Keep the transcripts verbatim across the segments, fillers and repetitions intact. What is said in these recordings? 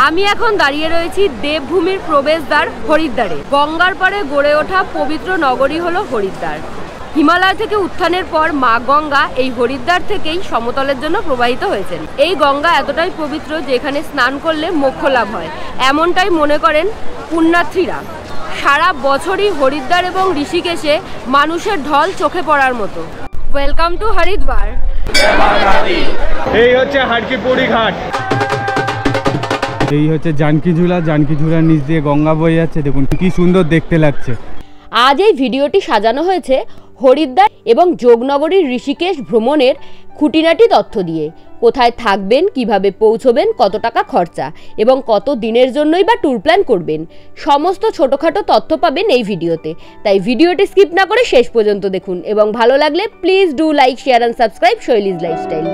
আমি এখন দাঁড়িয়ে রয়েছি দেবভূমির প্রবেশদ্বার হরিদ্বারে। গঙ্গার পাড়ে গড়ে ওঠা পবিত্র নগরী হলো হরিদ্বার। হিমালয় থেকে উত্থানের পর মা গঙ্গা এই হরিদ্বার থেকেই সমতলের জন্য প্রবাহিত হয়েছেন। এই গঙ্গা এতটাই পবিত্র যে এখানে স্নান করলে মোক্ষ লাভ হয়, এমনটাই মনে করেন পুণ্যার্থীরা। সারা বছরই হরিদ্বার এবং ঋষিকেশে মানুষের ঢল চোখে পড়ার মতো। Welcome to Haridwar. এই হচ্ছে হারকিপৌড়ি ঘাট, এই হচ্ছে জানকী ঝুলা। জানকী ঝুলার নিচ দিয়ে গঙ্গা বয়ে যাচ্ছে, দেখুন কি সুন্দর দেখতে লাগছে। আজ এই ভিডিওটি সাজানো হয়েছে হরিদ্বার এবং যোগনগরীর ঋষিকেশ ভ্রমণের খুঁটিনাটি তথ্য দিয়ে। কোথায় থাকবেন, কিভাবে পৌঁছবেন, কত টাকা খরচা এবং কত দিনের জন্যই বা ট্যুর প্ল্যান করবেন, সমস্ত ছোটোখাটো তথ্য পাবেন এই ভিডিওতে। তাই ভিডিওটি স্কিপ না করে শেষ পর্যন্ত দেখুন এবং ভালো লাগলে please do like, share and subscribe Shaili's lifestyle.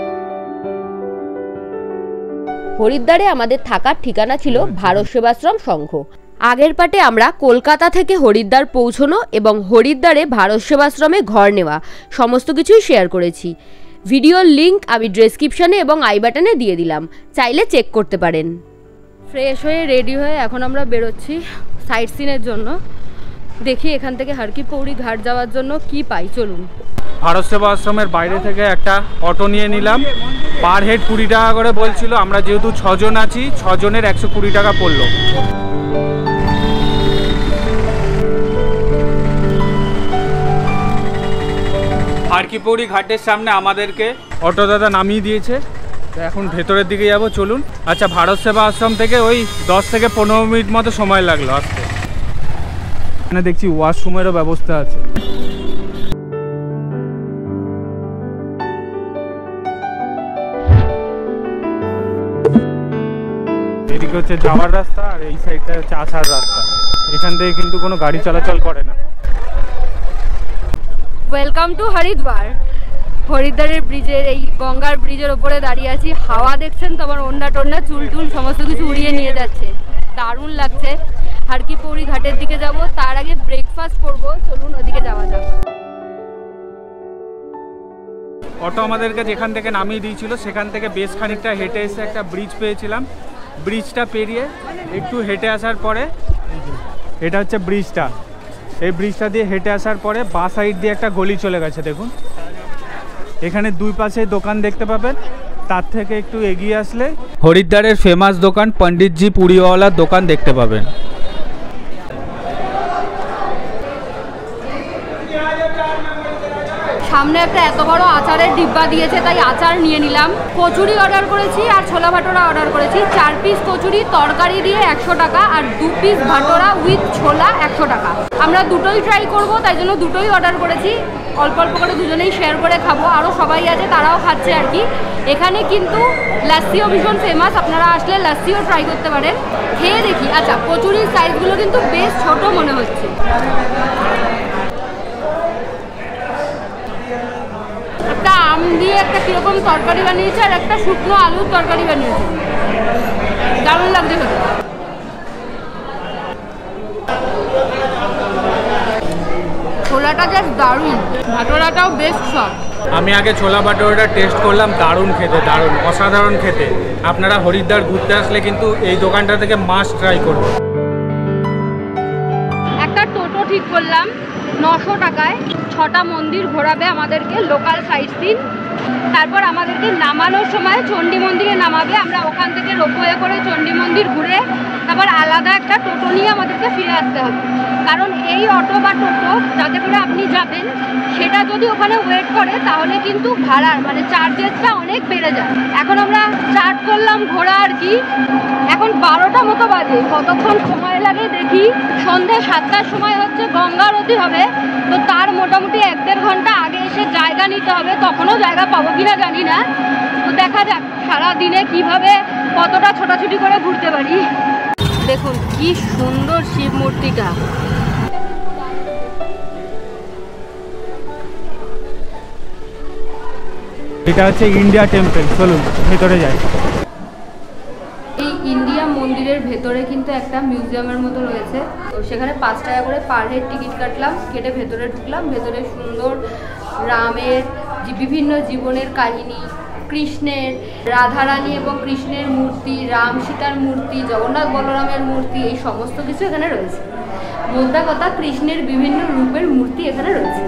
হরিদ্বারে আমাদের থাকার ঠিকানা ছিল ভারত সেবাশ্রম সংঘ। আগের পাটে আমরা কলকাতা থেকে হরিদ্বার পৌঁছানো এবং হরিদ্বারে ভারত সেবাশ্রমে ঘর নেওয়া সমস্ত কিছুই শেয়ার করেছি। ভিডিওর লিঙ্ক আমি ডেসক্রিপশনে এবং আই বাটনে দিয়ে দিলাম, চাইলে চেক করতে পারেন। ফ্রেশ হয়ে রেডি হয়ে এখন আমরা বেরোচ্ছি সাইট সিনের জন্য। দেখি এখান থেকে হারকিপৌড়ি ঘাট যাওয়ার জন্য কি পাই, চলুন। ভারত সেবা আশ্রমের বাইরে থেকে একটা অটো নিয়ে নিলাম, পার হেড কুড়ি টাকা করে বলছিল। আমরা যেহেতু ছজন আছি, ছজনের একশো কুড়ি টাকা পড়লো। হারকিপৌড়ি ঘাটের সামনে আমাদেরকে অটো দাদা নামিয়ে দিয়েছে, এখন ভেতরের দিকে যাব, চলুন। আচ্ছা, ভারত সেবা আশ্রম থেকে ওই দশ থেকে পনেরো মিনিট মতো সময় লাগলো আসতে। এখানে দেখছি ওয়াশরুমেরও ব্যবস্থা আছে। এদিকে হচ্ছে যাওয়ার রাস্তা আর এই সাইডটা হচ্ছে আসার রাস্তা। এখান থেকে কিন্তু কোনো গাড়ি চলাচল করে না। Welcome to Haridwar. হরিদ্বারের ব্রিজের, এই গঙ্গার ব্রিজের ওপরে দাঁড়িয়ে আছি। হাওয়া দেখছেন তো, আমার ওন্না টোন্না চুল টুল সমস্ত কিছু উড়িয়ে নিয়ে যাচ্ছে, দারুণ লাগছে। হারকিপৌড়ি ঘাটের দিকে যাব, তার আগে ব্রেকফাস্ট করব, চলুন ওদিকে যাওয়া যাক। অটো আমাদেরকে যেখান থেকে নামিয়ে দিয়েছিল সেখান থেকে বেশ খানিকটা হেঁটে এসে একটা ব্রিজ পেয়েছিলাম। ব্রিজটা পেরিয়ে একটু হেঁটে আসার পরে, এটা হচ্ছে ব্রিজটা, এই ব্রিজটা দিয়ে হেঁটে আসার পরে বাঁ সাইড দিয়ে একটা গলি চলে গেছে। দেখুন এখানে দুই পাশে দোকান দেখতে পাবেন। তার থেকে একটু এগিয়ে আসলে হরিদ্বারের ফেমাস দোকান পণ্ডিতজি পুরিওয়ালার দোকান দেখতে পাবেন। সামনে একটা এত বড় আচারের ডিব্বা দিয়েছে, তাই আচার নিয়ে নিলাম। কচুরি অর্ডার করেছি আর ছোলা ভাটোরা অর্ডার করেছি। চার পিস কচুরি তরকারি দিয়ে একশো টাকা আর দু পিস ভাটোরা উইথ ছোলা একশো টাকা। আমরা দুটোই ট্রাই করব, তাই জন্য দুটোই অর্ডার করেছি। অল্প অল্প করে দুজনেই শেয়ার করে খাবো, আরও সবাই আছে তারাও খাচ্ছে আর কি। এখানে কিন্তু লাস্সিও ভীষণ ফেমাস, আপনারা আসলে লাস্সিও ট্রাই করতে পারেন। খেয়ে দেখি। আচ্ছা, কচুরির সাইজগুলো কিন্তু বেশ ছোট মনে হচ্ছে। একটা আম দিয়ে একটা কিরকম তরকারি বানিয়েছে আর একটা শুকনো আলুর তরকারি বানিয়েছে, দারুণ লাগছে খেতে। ছোলাটা জাস্ট দারুণ, ভাটোরাটাও বেশ সফট। আমি আগে ছোলা ভাটোরাটা টেস্ট করলাম, দারুণ খেতে, দারুণ অসাধারণ খেতে। আপনারা হরিদ্বার ঘুরতে আসলে কিন্তু এই দোকানটা থেকে মাস্ট ট্রাই করবেন। একটা টোটো ঠিক করলাম নশো টাকায়, ছটা মন্দির ঘোরাবে আমাদেরকে, লোকাল সাইট সিন। তারপর আমাদেরকে নামানোর সময় চণ্ডী মন্দিরে নামাবে। আমরা ওখান থেকে রোপওয়ে করে চণ্ডী মন্দির ঘুরে তারপর আলাদা একটা টোটো নিয়ে আমাদেরকে ফিরে আসতে হবে। কারণ এই অটো বা টোটো যাতে করে আপনি যাবেন, সেটা যদি ওখানে ওয়েট করে তাহলে কিন্তু ভাড়ার মানে চার্জেসটা অনেক বেড়ে যায়। এখন আমরা স্টার্ট করলাম ঘোরা আর কি। এখন বারোটা মতো বাজে, কতক্ষণ সময় লাগে দেখি। সন্ধ্যে সাতটার সময় হচ্ছে গঙ্গা আরতি হবে, তো তার মোটামুটি এক দেড় ঘন্টা আগে এসে জায়গা নিতে হবে। তখনও জায়গা পাবো কিনা জানি না, তো দেখা যাক সারাদিনে কিভাবে কতটা ছোটাছুটি করে ঘুরতে পারি। দেখুন কি সুন্দর শিব মূর্তিটা। এটা হচ্ছে ইন্ডিয়া টেম্পল, চলুন ভেতরে যাই। এই ইন্ডিয়া মন্দিরের ভেতরে কিন্তু একটা মিউজিয়ামের মতো রয়েছে, তো সেখানে পাঁচ টাকা করে পার হেড টিকিট কাটলাম, কেটে ভেতরে ঢুকলাম। ভেতরে সুন্দর রামের বিভিন্ন জীবনের কাহিনী, কৃষ্ণের, রাধারানী এবং কৃষ্ণের মূর্তি, রাম সীতার মূর্তি, জগন্নাথ বলরামের মূর্তি, এই সমস্ত কিছু এখানে রয়েছে। মোদ্দা কথা, কৃষ্ণের বিভিন্ন রূপের মূর্তি এখানে রয়েছে।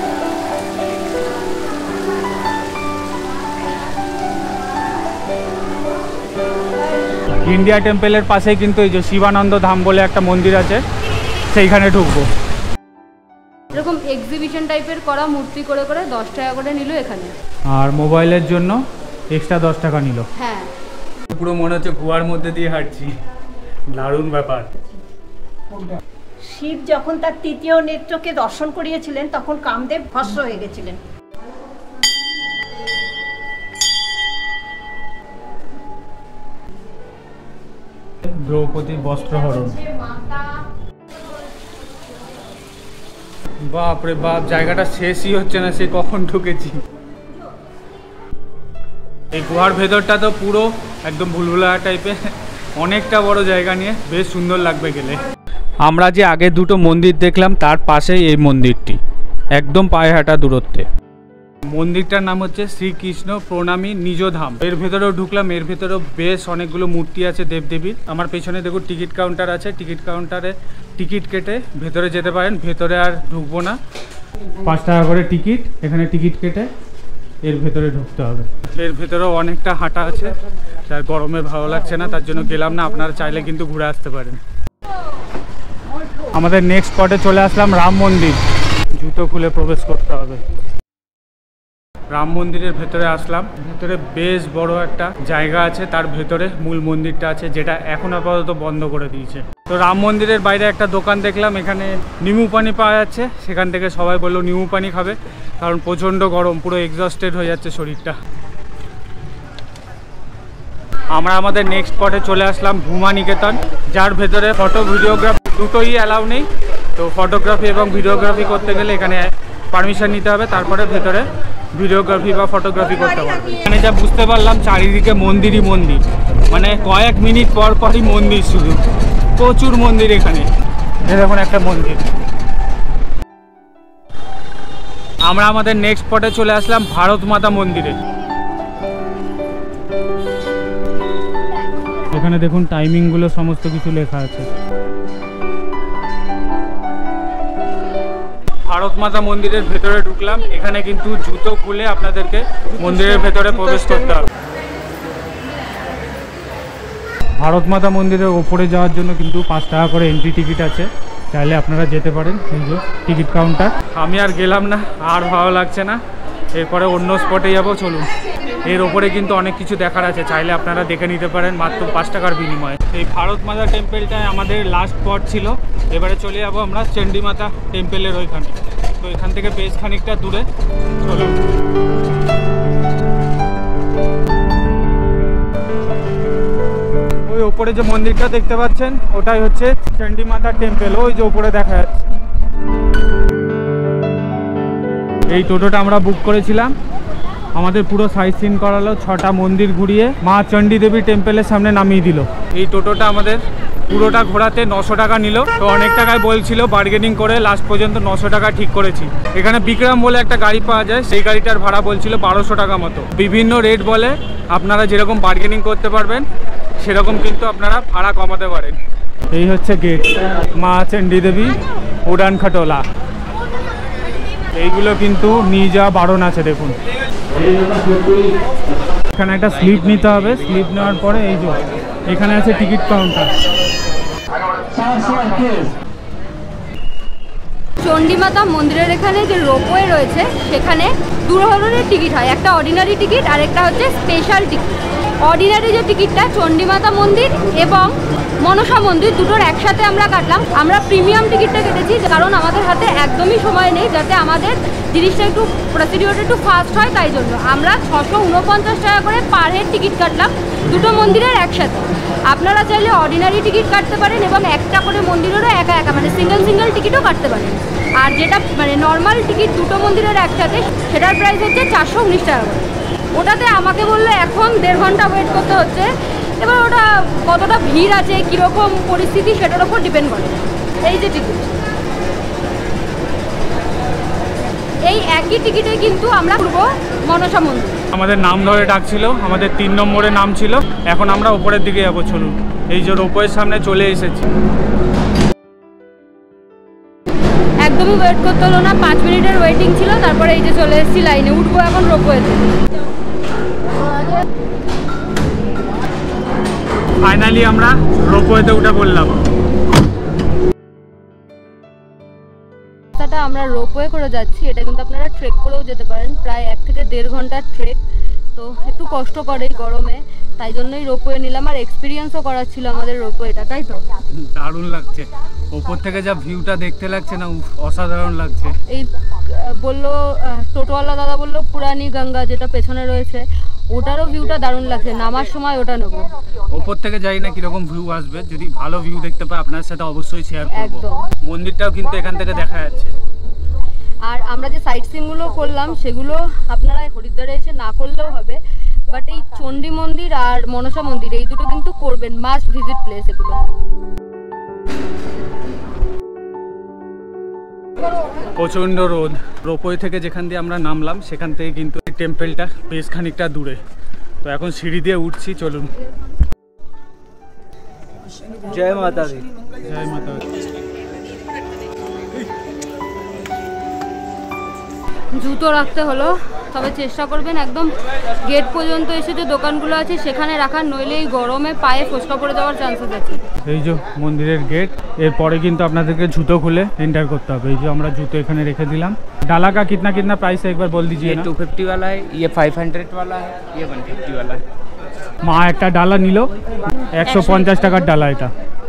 ইন্ডিয়া টেম্পলের পাশেই কিন্তু এই যে শিবানন্দ ধাম বলে একটা মন্দির আছে, সেইখানে ঢুকবো। এরকম এক্সিবিশন টাইপের করা মূর্তি করে করে দশ টাকা করে নিল এখানে, আর মোবাইলের জন্য এক্সট্রা দশ টাকা নিল। হ্যাঁ, পুরো মনে হচ্ছে কুয়ার মধ্যে দিয়ে হাঁটছি, দারুণ ব্যাপার। শিব যখন তার তৃতীয় নেত্রকে দর্শন করিয়েছিলেন তখন কামদেব ভস্ম হয়ে গেছিলেন। দ্রৌপদী বস্ত্রহরণ। বাপরে বাপ, জায়গাটা শেষই হচ্ছে না, সে কখন ঢুকেছি। এই গুহার ভেতরটা তো পুরো একদম ভুলভুলা টাইপের, অনেকটা বড় জায়গা নিয়ে, বেশ সুন্দর লাগবে গেলে। আমরা যে আগে দুটো মন্দির দেখলাম তার পাশেই এই মন্দিরটি, একদম পায়ে হাঁটা দূরত্বে। মন্দিরটার নাম হচ্ছে শ্রীকৃষ্ণ প্রণামী নিজধাম। এর ভেতরেও ঢুকলাম, এর ভেতরেও বেশ অনেকগুলো মূর্তি আছে দেবদেবীর। আমার পেছনে দেখুন টিকিট কাউন্টার আছে, টিকিট কাউন্টারে টিকিট কেটে ভেতরে যেতে পারেন। ভেতরে আর ঢুকবো না, পাঁচ টাকা করে টিকিট, এখানে টিকিট কেটে এর ভেতরে ঢুকতে হবে। এর ভেতরেও অনেকটা হাঁটা আছে, তার গরমে ভালো লাগছে না, তার জন্য গেলাম না। আপনারা চাইলে কিন্তু ঘুরে আসতে পারেন। আমাদের নেক্সট স্পটে চলে আসলাম, রাম মন্দির। জুতো খুলে প্রবেশ করতে হবে। রাম মন্দিরের ভেতরে আসলাম। ভেতরে বেশ বড় একটা জায়গা আছে, তার ভেতরে মূল মন্দিরটা আছে, যেটা এখন আপাতত বন্ধ করে দিয়েছে। তো রাম মন্দিরের বাইরে একটা দোকান দেখলাম, এখানে নিমু পানি পাওয়া যাচ্ছে। সেখান থেকে সবাই বললো নিমু পানি খাবে, কারণ প্রচণ্ড গরম, পুরো এক্সস্টেড হয়ে যাচ্ছে শরীরটা। আমরা আমাদের নেক্সট স্পটে চলে আসলাম, ভূমা নিকেতন, যার ভেতরে ফটো ভিডিওগ্রাফি দুটোই অ্যালাউ নেই। তো ফটোগ্রাফি এবং ভিডিওগ্রাফি করতে গেলে এখানে পারমিশন নিতে হবে, তারপরে ভেতরে ভিডিওগ্রাফি বা ফটোগ্রাফি করতে পারবে। এখানে যা বুঝতে পারলাম, চারিদিকে মন্দিরই মন্দির, মানে কয়েক মিনিট পর পরই মন্দির, শুধু প্রচুর মন্দির এখানে। দেখুন একটা মন্দির। আমরা আমাদের নেক্সট স্পটে চলে আসলাম, ভারত মাতা মন্দিরে। এখানে দেখুন টাইমিংগুলো সমস্ত কিছু লেখা আছে। ভারত মাতা মন্দিরের ভেতরে ঢুকলাম। এখানে কিন্তু জুতো খুলে আপনাদেরকে মন্দিরের ভেতরে প্রবেশ করতে হবে। ভারত মাতা মন্দিরের ওপরে যাওয়ার জন্য কিন্তু পাঁচ টাকা করে এন্ট্রি টিকিট আছে, চাইলে আপনারা যেতে পারেন। এই যে টিকিট কাউন্টার। আমি আর গেলাম না, আর ভালো লাগছে না, এরপরে অন্য স্পটে যাবো। চলুন, এর ওপরে কিন্তু অনেক কিছু দেখার আছে, চাইলে আপনারা দেখে নিতে পারেন মাত্র পাঁচ টাকার বিনিময়ে। এই ভারত মাতা টেম্পলটাই আমাদের লাস্ট স্পট ছিল। এবারে চলে যাবো আমরা চণ্ডী মাতা টেম্পলের ওইখানে। তো এখান থেকে বেশ খানিকটা দূরে। চলুন। ওই ওপরে যে মন্দিরটা দেখতে পাচ্ছেন, ওটাই হচ্ছে চণ্ডী মাতা টেম্পল, ওই যে ওপরে দেখা যাচ্ছে। এই টোটোটা আমরা বুক করেছিলাম, আমাদের পুরো সাইট সিন করালো, ছটা মন্দির ঘুরিয়ে মা চণ্ডী দেবী টেম্পলের সামনে নামিয়ে দিল। এই টোটোটা আমাদের পুরোটা ঘোরাতে নশো টাকা নিল। তো অনেক টাকায় বলছিল, বার্গেনিং করে লাস্ট পর্যন্ত নশো টাকা ঠিক করেছি। এখানে বিক্রম বলে একটা গাড়ি পাওয়া যায়, সেই গাড়িটার ভাড়া বলছিল বারোশো টাকা মতো। বিভিন্ন রেট বলে, আপনারা যেরকম বার্গেনিং করতে পারবেন সেরকম কিন্তু আপনারা ভাড়া কমাতে পারেন। এই হচ্ছে গেট, মা চণ্ডী দেবী উড়ান খাটোলা। এইগুলো কিন্তু নিয়ে যাওয়া বারণ আছে। দেখুন এখানে একটা স্লিপ নিতে হবে, স্লিপ নেওয়ার পরে এই যে এখানে আছে টিকিট কাউন্টার। চণ্ডী মাতা মন্দিরের এখানে যে রোপওয়ে রয়েছে, সেখানে দু ধরনের টিকিট হয়, একটা অর্ডিনারি টিকিট আর একটা হচ্ছে স্পেশাল টিকিট। অর্ডিনারি যে টিকিটটা চণ্ডী মাতা মন্দির এবং মনসা মন্দির দুটোর একসাথে আমরা কাটলাম। আমরা প্রিমিয়াম টিকিটটা কেটেছি, কারণ আমাদের হাতে একদমই সময় নেই, যাতে আমাদের জিনিসটা একটু প্রসিডিওরটা একটু ফাস্ট হয়। তাই জন্য আমরা ছশো উনপঞ্চাশ টাকা করে পার হেড টিকিট কাটলাম দুটো মন্দিরের একসাথে। আপনারা চাইলে অর্ডিনারি টিকিট কাটতে পারেন এবং একটা করে মন্দিরেরও একা একা মানে সিঙ্গেল সিঙ্গেল টিকিটও কাটতে পারেন। আর যেটা মানে নর্মাল টিকিট দুটো মন্দিরের একসাথে, সেটার প্রাইস হচ্ছে চারশো উনিশ টাকা করে। ওটাতে আমাকে বললো এখন দেড় ঘন্টা ওয়েট করতে হচ্ছে। এবার ওটা কতটা ভিড় আছে, কীরকম পরিস্থিতি, সেটার ওপর ডিপেন্ড করে। এই যে টিকিট, এই একই টিকিটে কিন্তু আমরা ঘুরবো মনসা মন্দির। আমাদের নাম ধরে ডাকছিল, আমাদের তিন নম্বরে নাম ছিল। এখন আমরা ওপরের দিকে যাবো, চলুন। এই যে রোপওয়ের সামনে চলে এসেছি। একদমই ওয়েট করতে হলো না, পাঁচ মিনিটের ওয়েটিং ছিল, তারপরে এই যে চলে এসেছি লাইনে, উঠবো এখন রোপওয়েতে। ফাইনালি আমরা রোপওয়েতে উঠে পড়লাম। রাস্তাটা আমরা রোপওয়ে করে যাচ্ছি, এটা কিন্তু আপনারা ট্রেক করেও যেতে পারেন, প্রায় এক থেকে দেড় ঘন্টার ট্রেক। তো একটু কষ্ট করে এই গরমে, তাই জন্যই রোপওয়ে নিলাম। আর এক্সপিরিয়েন্সও করার ছিল আমাদের রোপওয়েটা, তাই তো? দারুণ লাগছে, ওপর থেকে যা ভিউটা দেখতে লাগছে না, অসাধারণ লাগছে। এই বললো টোটোওয়ালা দাদা বললো পুরানি গঙ্গা যেটা পেছনে রয়েছে, ওটারও ভিউটা দারুণ লাগছে, নামার সময় ওটা নেবো। ওপর থেকে যাই না কিরকম ভিউ আসবে, যদি ভালো ভিউ দেখতে পাই আপনার সাথে অবশ্যই শেয়ার করব। একদম। মন্দিরটাও কিন্তু এখান থেকে দেখা যাচ্ছে। আর আমরা যে সাইট সিনগুলো করলাম সেগুলো আপনারা হরিদ্বারে এসে না করলেও হবে, বাট এই চণ্ডী মন্দির আর মনসা মন্দির এই দুটো কিন্তু করবেন, মাস্ট ভিজিট প্লেস এগুলো। প্রচণ্ড রোদ। রোপওয়ে থেকে যেখান দিয়ে আমরা নামলাম সেখান থেকে কিন্তু টেম্পলটা বেশ খানিকটা দূরে। তো এখন সিঁড়ি দিয়ে উঠছি, চলুন। জয় মাতা দি। জয় মাতা দি। জুতো রাখতে হলো, তবে চেষ্টা করবেন একদম গেট পর্যন্ত এসে যে দোকানগুলো আছে সেখানে রাখার, নইলে এই গরমে পায়ে ফোসকা পড়ে যাওয়ার চান্সেস আছে। এই যে মন্দিরের গেট, এরপরে কিন্তু আপনাদেরকে জুতো খুলে এন্টার করতে হবে। এই যে আমরা জুতো এখানে রেখে দিলাম। डाला का कितना कितना प्राइस है एक बार बोल दीजिए ना। टू फिफ्टी वाला है, ये फाइव हंड्रेड वाला है, ये वन फिफ्टी वाला है। মা একটা ডালা নিল, একশো পঞ্চাশ টাকার ডালা এটা।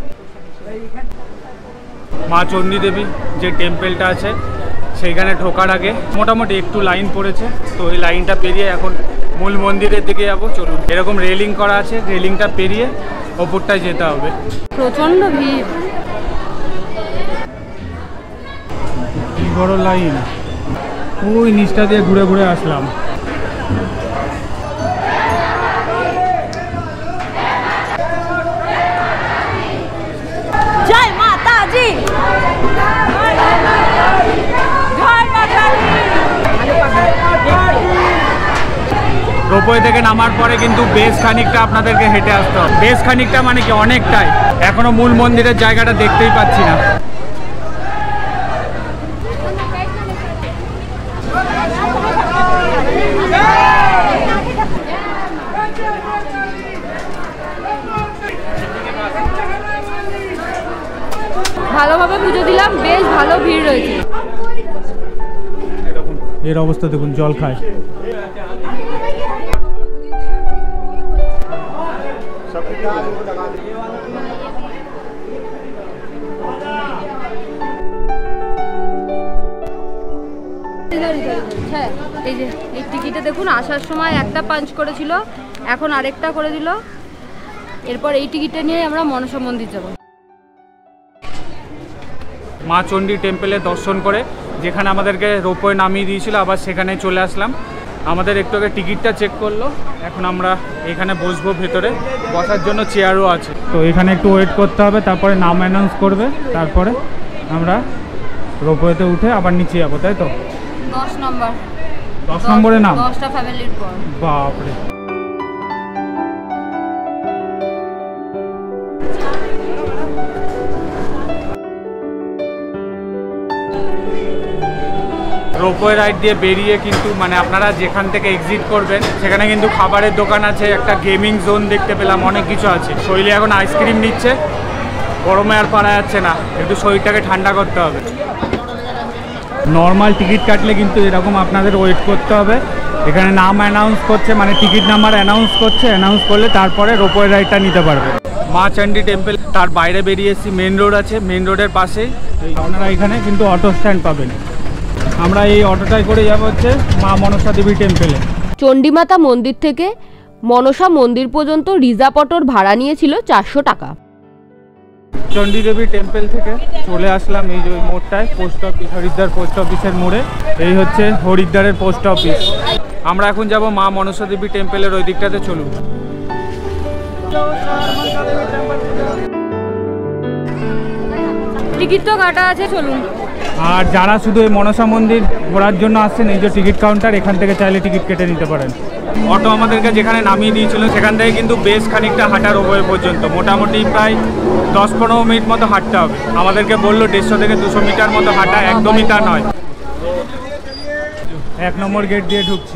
মা চণ্ডী দেবী যে টেম্পলটা আছে সেইখানে ঢোকার আগে মোটামুটি একটু লাইন পড়েছে, তো এই লাইনটা পেরিয়ে এখন মূল মন্দিরের দিকে যাবো, চলুন। এরকম রেলিং করা আছে, রেলিংটা পেরিয়ে ওপরটায় যেতে হবে। প্রচন্ড ভিড়, কি বড় লাইন। ওই নিচটা দিয়ে ঘুরে ঘুরে আসলাম। জয় মাতা দি। রোপওয়ে থেকে নামার পরে কিন্তু বেশ খানিকটা আপনাদেরকে হেঁটে আসতে হবে। বেশ খানিকটা মানে কি অনেকটাই, এখনো মূল মন্দিরের জায়গাটা দেখতেই পাচ্ছি না। ভালোভাবে পুজো দিলাম, বেশ ভালো ভিড় রয়েছে। এর অবস্থা দেখুন, জল খায়। হ্যাঁ, এই যে এই টিকিটে দেখুন, আসার সময় একটা পাঞ্চ করেছিল, এখন আরেকটা করে দিল। এরপর এই টিকিটটা নিয়ে আমরা মনসা মন্দির যাব। মা চণ্ডী টেম্পলে দর্শন করে যেখানে আমাদেরকে রোপওয়ে নামিয়ে দিয়েছিল, আবার সেখানে চলে আসলাম। আমাদের একটু আগে টিকিটটা চেক করলো, এখন আমরা এখানে বসবো। ভেতরে বসার জন্য চেয়ারও আছে, তো এখানে একটু ওয়েট করতে হবে, তারপরে নাম অ্যানাউন্স করবে, তারপরে আমরা রোপওয়েতে উঠে আবার নিচে যাবো, তাই তো? দশ নম্বর দশ নম্বরে নাম, দশটা ফ্যামিলির পর। বাপরে। রোপওয়ে রাইড দিয়ে বেরিয়ে কিন্তু মানে আপনারা যেখান থেকে এক্সিট করবেন সেখানে কিন্তু খাবারের দোকান আছে, একটা গেমিং জোন দেখতে পেলাম, অনেক কিছু আছে। শৈলী এখন আইসক্রিম নিচ্ছে, গরমে আর পারা যাচ্ছে না, একটু শরীরটাকে ঠান্ডা করতে হবে। নর্মাল টিকিট কাটলে কিন্তু এরকম আপনাদের ওয়েট করতে হবে। এখানে নাম অ্যানাউন্স করছে, মানে টিকিট নাম্বার অ্যানাউন্স করছে, অ্যানাউন্স করলে তারপরে রোপওয়ে রাইডটা নিতে পারবে। মা চণ্ডী টেম্পল তার বাইরে বেরিয়ে এসেছি, মেন রোড আছে, মেন রোডের পাশেই আপনারা এখানে কিন্তু অটো স্ট্যান্ড পাবেন। আমরা এই অটোটায় করে যাবো হচ্ছে মা মনসা দেবী টেম্পলে। চণ্ডীমাতা মন্দির থেকে মনসা মন্দির পর্যন্ত রিজার্ভ অটোর ভাড়া নিয়েছিল চারশো টাকা। চণ্ডী দেবী টেম্পল থেকে চলে আসলাম এই যে মোড়টায়, পোস্ট অফিস, হরিদ্বার পোস্ট অফিসের মোড়ে। এই হচ্ছে হরিদ্বারের পোস্ট অফিস। আমরা এখন যাব মা মনসা দেবী টেম্পলের ওই দিকটাতে, চলুন। টিকিট তো কাটা আছে, চলুন। আর যারা শুধু এই মনসা মন্দির ঘোরার জন্য আসছেন, এই যে টিকিট কাউন্টার, এখান থেকে চাইলে টিকিট কেটে নিতে পারেন। অটো আমাদেরকে যেখানে নামিয়ে দিয়েছিল সেখান থেকে কিন্তু বেশ খানিকটা হাঁটার ওপরে পর্যন্ত, মোটামুটি প্রায় দশ পনেরো মিনিট মতো হাঁটতে হবে। আমাদেরকে বললো দেড়শো থেকে দুশো মিটার মতো হাঁটা, একদমই তা নয়। এক নম্বর গেট দিয়ে ঢুকছি।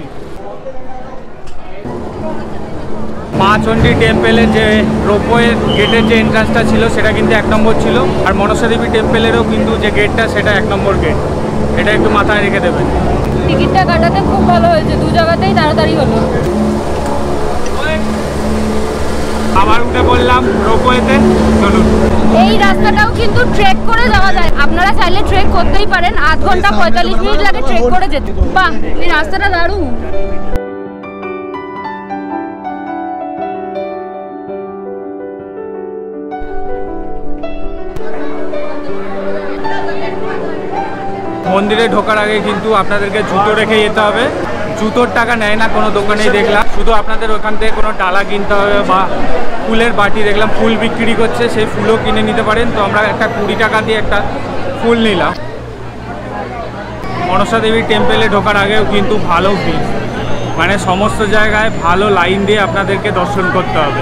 মা চণ্ডী টেম্পেলের যে রোপওয়ে গেটের যে এন্ট্রান্সটা ছিল সেটা কিন্তু এক নম্বর ছিল, আর মনসা দেবী টেম্পেলেরও কিন্তু যে গেটটা সেটা এক নম্বর গেট, এটা একটু মাথায় রেখে দেবেন। টিকিটটা কাটাতে খুব ভালো হয়েছে, দু জায়গাতেই তাড়াতাড়ি হলো। আবার উঠে বললাম রোপওয়েতে, চলুন। এই রাস্তাটাও কিন্তু ট্রেক করে যাওয়া যায়, আপনারা চাইলে ট্রেক করতেই পারেন, আধ ঘন্টা পঁয়তাল্লিশ মিনিট লাগে ট্রেক করে যেতে। বাহ, এই রাস্তাটা দারুণ। মন্দিরে ঢোকার আগে কিন্তু আপনাদেরকে জুতো রেখে যেতে হবে। জুতোর টাকা নেয় না কোনো দোকানেই দেখলাম, শুধু আপনাদের ওখান থেকে কোনো ডালা কিনতে হবে বা ফুলের বাটি দেখলাম ফুল বিক্রি করছে, সেই ফুলও কিনে নিতে পারেন। তো আমরা একটা কুড়ি টাকা দিয়ে একটা ফুল নিলাম। মনসা দেবী টেম্পেলে ঢোকার আগেও কিন্তু ভালো ভিড়, মানে সমস্ত জায়গায় ভালো লাইন দিয়ে আপনাদেরকে দর্শন করতে হবে।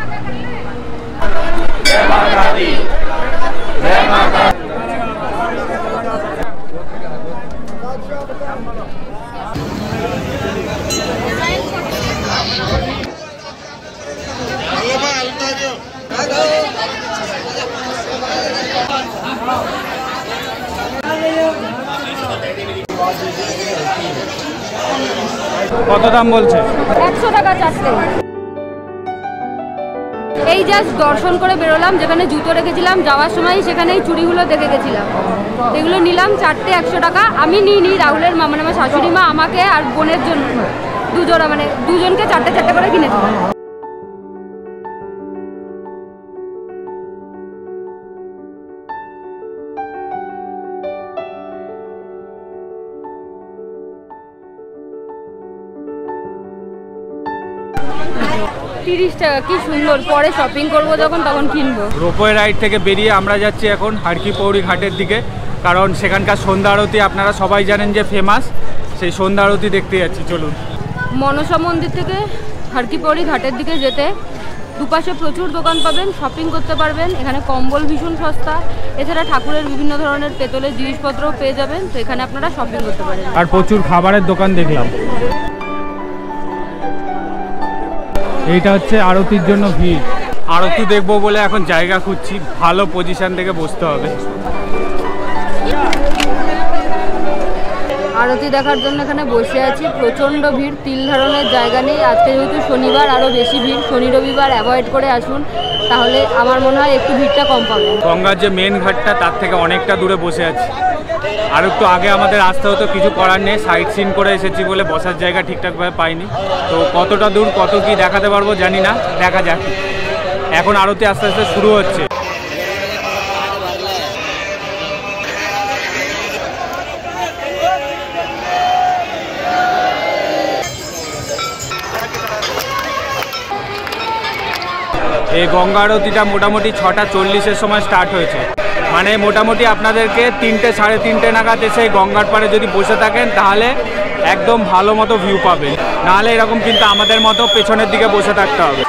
কত দাম বলছে? একশো টাকা চারটে। এই জাস্ট দর্শন করে বেরোলাম, যেখানে জুতো রেখেছিলাম যাওয়ার সময় সেখানেই চুড়িগুলো দেখে গেছিলাম, এগুলো নিলাম চারটে একশো টাকা। আমি নিই নি, রাহুলের মা মানে আমার শাশুড়ি মা আমাকে আর বোনের জন্য দুজোড়া, মানে দুজনকে চারটে চারটে করে কিনেছিলাম। তিরিশ টাকা, কি সুন্দর। পরে শপিং করবো যখন তখন কিনবো। রোপওয়ে রাইড থেকে বেরিয়ে আমরা যাচ্ছি এখন হারকিপৌড়ি ঘাটের দিকে, কারণ সেখানকার সন্ধ্যা আরতি আপনারা সবাই জানেন যে ফেমাস, সেই সন্ধ্যা আরতি দেখতে যাচ্ছি। চলুন। মনসা মন্দির থেকে হারকিপৌড়ি ঘাটের দিকে যেতে দুপাশে প্রচুর দোকান পাবেন, শপিং করতে পারবেন। এখানে কম্বল ভীষণ সস্তা, এছাড়া ঠাকুরের বিভিন্ন ধরনের পেতলের জিনিসপত্রও পেয়ে যাবেন, তো এখানে আপনারা শপিং করতে পারেন। আর প্রচুর খাবারের দোকান দেখলাম। এইটা হচ্ছে আরতির জন্য ভিড়। আরতি দেখবো বলে এখন জায়গা খুঁজছি, ভালো পজিশন থেকে বসতে হবে। আরতি দেখার জন্য এখানে বসে আছি, প্রচণ্ড ভিড়, তিল ধারণের জায়গা নেই। আজকে যেহেতু শনিবার আরও বেশি ভিড়, শনি রবিবার অ্যাভয়েড করে আসুন, তাহলে আমার মনে হয় একটু ভিড়টা কম পাবেন। গঙ্গার যে মেন ঘাটটা তার থেকে অনেকটা দূরে বসে আছি, আর একটু আগে আমাদের আসতে হতো, কিছু করার নেই, সাইট সিন করে এসেছি বলে বসার জায়গা ঠিকঠাকভাবে পাইনি। তো কতটা দূর কত কি দেখাতে পারবো জানি না, দেখা যাক। এখন আরতি আস্তে আস্তে শুরু হচ্ছে। এই গঙ্গা আরতিটা মোটামুটি ছটা চল্লিশের সময় স্টার্ট হয়েছে, মানে মোটামুটি আপনাদেরকে তিনটে সাড়ে তিনটে নাগাদ এসে গঙ্গার পাড়ে যদি বসে থাকেন তাহলে একদম ভালো মতো ভিউ পাবেন, নাহলে এরকম কিন্তু আমাদের মতো পেছনের দিকে বসে থাকতে হবে।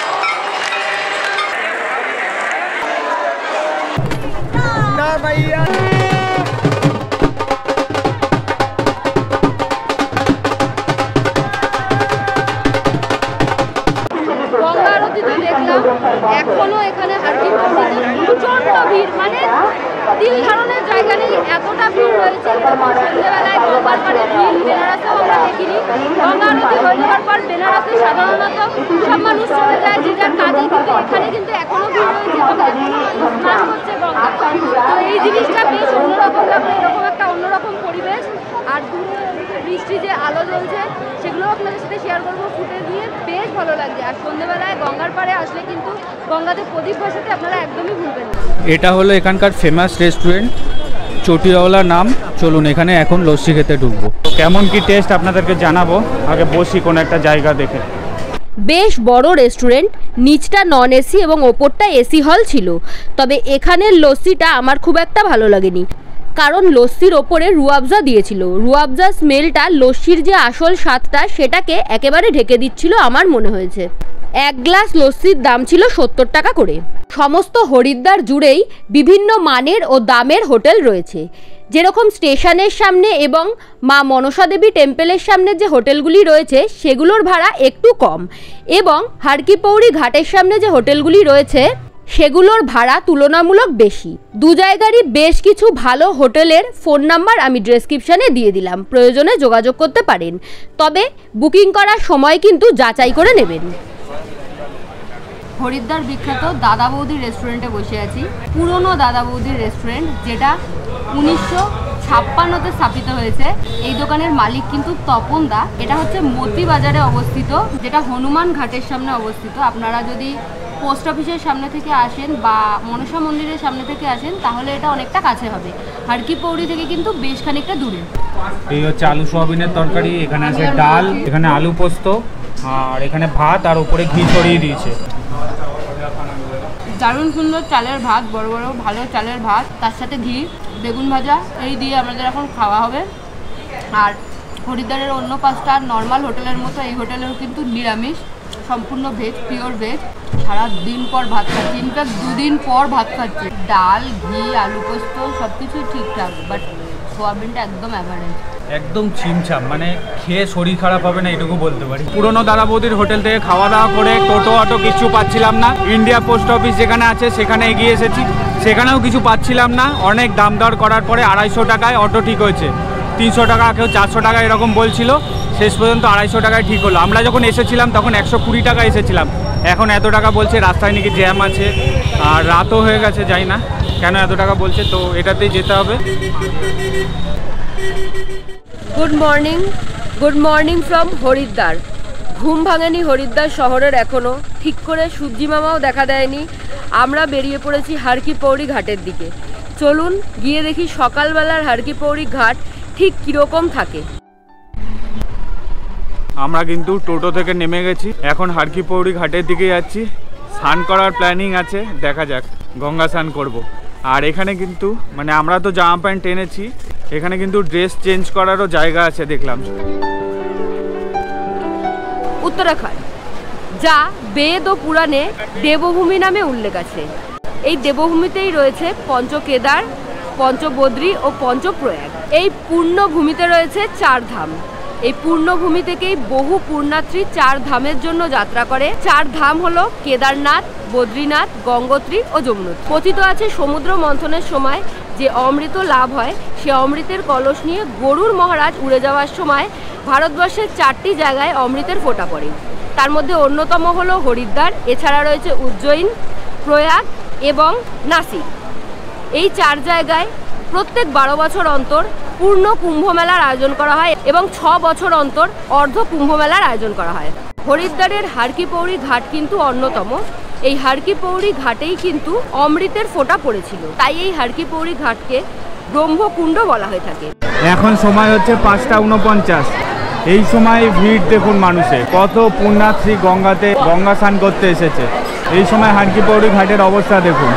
গঙ্গা আরতি তো দেখলাম, এখনো এখানে হারকিপৌড়িতে প্রচণ্ড ভিড়, মানে তিল ধারণের জায়গা নেই, এতটা ভিড় রয়েছে। সন্ধ্যেবেলায় গঙ্গার পাড়ে ভিড় বেনারসেও আমরা দেখিনি। গঙ্গা আরতি হয়ে যাওয়ার পর বেনারসে সাধারণত সব মানুষ চলে যায় যে যার কাজে, কিন্তু এখানে কিন্তু এখনো ভিড় রয়েছে এবং এখনো মানুষ স্নান করছে গঙ্গা। তো এই জিনিসটা বেশ অন্যরকম লাগলো, এরকম একটা অন্যরকম পরিবেশ। আর দূরে বৃষ্টি যে আলো জ্বলছে সেগুলো আপনাদের সাথে শেয়ার করবো ফুটেজ নিয়ে, বেশ ভালো লাগছে। আর সন্ধ্যেবেলায় গঙ্গার পাড়ে আসলে কিন্তু গঙ্গাতে প্রদীপ বসাতে আপনারা একদমই ভুলবেন না। এটা হলো এখানকার ফেমাস রেস্টুরেন্ট চটিয়াওয়ালা নাম। চলুন এখানে এখন লস্যি খেতে ঢুকবো। কেমন কি টেস্ট আপনাদেরকে জানাবো, আগে বসি কোনো একটা জায়গা দেখে। বেশ বড় রেস্টুরেন্ট, নিচটা নন এসি এবং ওপরটা এসি হল ছিল, তবে এখানের লস্যিটা আমার খুব একটা ভালো লাগেনি। কারণ লস্যির ওপরে রুয়াবজা দিয়েছিল। রুয়াবজা স্মেলটা লস্যির যে আসল স্বাদটা সেটাকে একেবারে ঢেকে দিচ্ছিল আমার মনে হয়েছে। এক গ্লাস লস্যির দাম ছিল সত্তর টাকা করে। সমস্ত হরিদ্বার জুড়েই বিভিন্ন মানের ও দামের হোটেল রয়েছে। যেরকম স্টেশনের সামনে এবং মা মনসা দেবী টেম্পলের সামনে যে হোটেলগুলি রয়েছে সেগুলোর ভাড়া একটু কম, এবং হারকি পৌরি ঘাটের সামনে যে হোটেলগুলি রয়েছে সেগুলোর ভাড়া তুলনামূলক বেশি। দু জায়গারই বেশ কিছু ভালো হোটেলের ফোন নাম্বার আমি ডেসক্রিপশানে দিয়ে দিলাম, প্রয়োজনে যোগাযোগ করতে পারেন। তবে বুকিং করার সময় কিন্তু যাচাই করে নেবেন। হরিদ্বার বিখ্যাত দাদা বৌদির রেস্টুরেন্টে বসে আছি। পুরনো দাদা বৌদির রেস্টুরেন্ট, যেটা উনিশশো ছাপ্পান্নতে স্থাপিত হয়েছে। এই দোকানের মালিক কিন্তু তপন দা। এটা হচ্ছে মতি বাজারে অবস্থিত, যেটা হনুমান ঘাটের সামনে অবস্থিত। আপনারা যদি পোস্ট অফিসের সামনে থেকে আসেন বা মনসা মন্দিরের সামনে থেকে আসেন তাহলে এটা অনেকটা কাছে হবে। হারকি পৌরি থেকে কিন্তু বেশ খানিকটা দূরে। এই হচ্ছে আলু সোয়াবিনের তরকারি, এখানে আছে ডাল, এখানে আলু পোস্ত, আর এখানে ভাত, আর উপরে ঘি ছড়িয়ে দিয়েছে। দারুণ সুন্দর চালের ভাত, বড় বড় ভালো চালের ভাত, তার সাথে ঘি, বেগুন ভাজা, এই দিয়ে আমাদের এখন খাওয়া হবে। আর হরিদ্বারের অন্য পাঁচটা নর্মাল হোটেলের মতো এই হোটেলেও কিন্তু নিরামিষ, সম্পূর্ণ ভেজ, পিওর ভেজ। সারা দিন পর ভাত খাচ্ছি, ইনফ্যাক্ট দুদিন পর ভাত খাচ্ছি। ডাল, ঘি, আলু পোস্ত সব কিছুই ঠিকঠাক, বাট সোয়াবিনটা একদম অ্যাভারেজ, একদম ছিমছাম, মানে খেয়ে শরীর খারাপ হবে না এটুকু বলতে পারি। পুরনো দাদা বৌদির হোটেল থেকে খাওয়া দাওয়া করে টোটো অটো কিছু পাচ্ছিলাম না। ইন্ডিয়া পোস্ট অফিস যেখানে আছে সেখানে এগিয়ে এসেছি, সেখানেও কিছু পাচ্ছিলাম না। অনেক দাম দর করার পরে আড়াইশো টাকায় অটো ঠিক হয়েছে। তিনশো টাকা, কেউ চারশো টাকা এরকম বলছিল, শেষ পর্যন্ত আড়াইশো টাকায় ঠিক হলো। আমরা যখন এসেছিলাম তখন একশো কুড়ি টাকা এসেছিলাম, এখন এত টাকা বলছে। রাস্তায় নাকি জ্যাম আছে আর রাতও হয়ে গেছে, যাই না কেন এত টাকা বলছে, তো এটাতেই যেতে হবে। Good morning, good morning from Haridwar. ঘুম ভাঙেনি হরিদ্বার শহরের এখনও, ঠিক করে সূর্যি মামাও দেখা দেয়নি। আমরা বেরিয়ে পড়েছি হারকি পৌরি ঘাটের দিকে। চলুন গিয়ে দেখি সকালবেলার হারকি পৌরি ঘাট ঠিক কীরকম থাকে। আমরা কিন্তু টোটো থেকে নেমে গেছি, এখন হারকি পৌরি ঘাটের দিকে যাচ্ছি। স্নান করার প্ল্যানিং আছে, দেখা যাক, গঙ্গা স্নান করব। আর এখানে কিন্তু মানে আমরা তো জামা প্যান্ট এনেছি, এখানে কিন্তু ড্রেস চেঞ্জ করারও জায়গা আছে দেখলাম। উত্তরাখণ্ড, যা বেদ ও পুরাণে দেবভূমি নামে উল্লেখ আছে। এই দেবভূমিতেই রয়েছে পঞ্চকেদার, পঞ্চবদ্রী ও পঞ্চপ্রয়াগ। এই পূর্ণভূমিতে রয়েছে চার ধাম। এই পূর্ণভূমি থেকেই বহু পুণ্যার্থী চার ধামের জন্য যাত্রা করে। চার ধাম হলো কেদারনাথ, বদ্রীনাথ, গঙ্গোত্রী ও যমুনোত্রী। কথিত আছে সমুদ্র মন্থনের সময় যে অমৃত লাভ হয়, সে অমৃতের কলস নিয়ে গরুর মহারাজ উড়ে যাওয়ার সময় ভারতবর্ষের চারটি জায়গায় অমৃতের ফোঁটা পড়ে। তার মধ্যে অন্যতম হলো হরিদ্বার, এছাড়া রয়েছে উজ্জয়িন, প্রয়াগ এবং নাসিক। এই চার জায়গায় প্রত্যেক বারো বছর অন্তর পূর্ণ কুম্ভ মেলার আয়োজন করা হয় এবং ছ বছর অন্তর অর্ধ কুম্ভ মেলার আয়োজন করা হয়। হরিদ্বারের হারকি পৌরি ঘাট কিন্তু অন্যতম। এই হারকি পৌরি ঘাটেই কিন্তু অমৃতের ফোঁটা পড়েছিল, তাই এই হারকি পৌরি ঘাটকে ব্রহ্মকুণ্ড বলা হয়ে থাকে। এখন সময় হচ্ছে পাঁচটা উনপঞ্চাশ। এই সময় ভিড় দেখুন মানুষের, কত পুণ্যার্থী গঙ্গাতে গঙ্গা স্নান করতে এসেছে। এই সময় হারকি পৌরি ঘাটের অবস্থা দেখুন।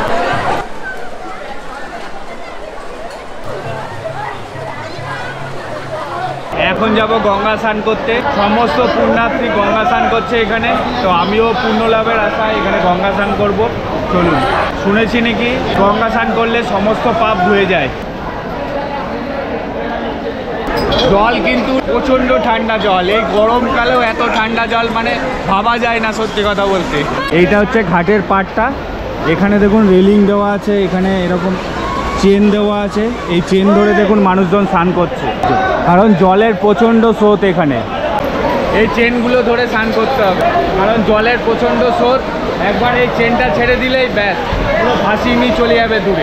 এখন যাব গঙ্গা স্নান করতে, সমস্ত পুণ্যার্থী গঙ্গা স্নান করছে এখানে, তো আমিও পুণ্য লাভের আশায় এখানে গঙ্গা স্নান করবো। চলুন, শুনেছি নাকি গঙ্গা স্নান করলে সমস্ত পাপ ধুয়ে যায়। জল কিন্তু প্রচণ্ড ঠান্ডা জল, এই গরমকালেও এত ঠান্ডা জল মানে ভাবা যায় না সত্যি কথা বলতে। এইটা হচ্ছে ঘাটের পাড়টা, এখানে দেখুন রেলিং দেওয়া আছে, এখানে এরকম চেন দেওয়া আছে, এই চেন ধরে দেখুন মানুষজন স্নান করছে, কারণ জলের প্রচণ্ড স্রোত এখানে। এই চেনগুলো ধরে স্নান করতে হবে, কারণ জলের প্রচণ্ড স্রোত। একবার এই চেনটা ছেড়ে দিলেই ব্যাস পুরো ভাসিয়ে নিয়ে চলে যাবে দূরে।